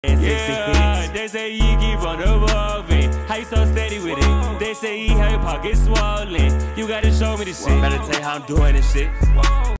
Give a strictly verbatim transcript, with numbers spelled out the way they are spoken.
Yeah, they say you keep on evolving. How you so steady with it? They say you have your pockets swollen. You gotta show me the shit. Better tell you how I'm doing this shit.